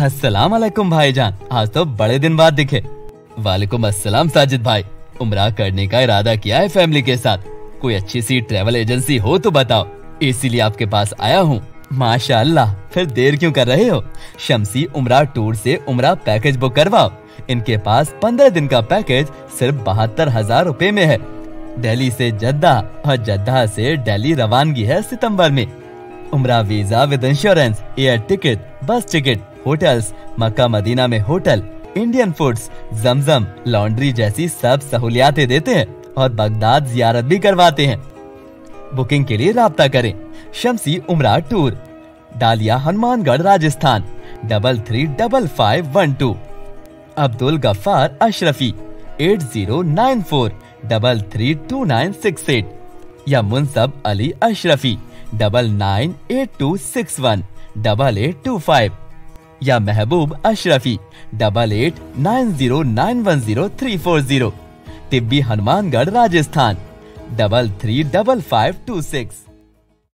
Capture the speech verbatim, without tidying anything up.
अस्सलाम वालेकुम भाईजान, आज तो बड़े दिन बाद दिखे। वालेकुम अस्सलाम साजिद भाई, उम्रा करने का इरादा किया है फैमिली के साथ। कोई अच्छी सी ट्रैवल एजेंसी हो तो बताओ, इसीलिए आपके पास आया हूँ। माशाअल्लाह, फिर देर क्यों कर रहे हो? शम्सी उम्रा टूर से उम्रा पैकेज बुक करवाओ। इनके पास पंद्रह दिन का पैकेज सिर्फ बहत्तर हजार रूपए में है। दिल्ली से जद्दा और जद्दा से दिल्ली रवानगी है सितंबर में। उम्रा visa with insurance, air ticket, bus ticket, hotels, Mecca Medina में hotel, Indian foods, Zamzam, laundry जैसी सब सहूलियातें देते हैं और बगदाद जियारत भी करवाते हैं। बुकिंग के लिए राब्ता करें Shamsi Umrah tour, Daliya, Hanumangarh, Rajasthan, double three double five one two. Abdul Gaffar Ashrafi, eight zero nine four double three two nine six eight, या Munsab Ali Ashrafi, double nine eight two six one double eight two five, या Mahboob Ashrafi, double eight nine zero nine one zero three four zero. Tibbi, Hanumangarh, Rajasthan, double three double five two six.